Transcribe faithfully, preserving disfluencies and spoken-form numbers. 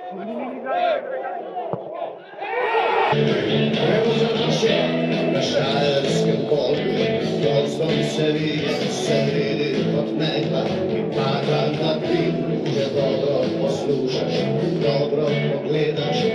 Gremo za naše, na Štajerskem polju, gozdom se vije, se vidi od neba in pada na ti, če dobro poslušaš, dobro pogledaš,